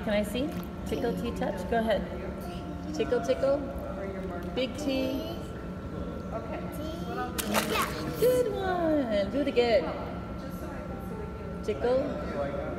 Can I see? Tickle, T, touch. Go ahead. Tickle, tickle. Big T. Okay. Good one. Do it again. Tickle.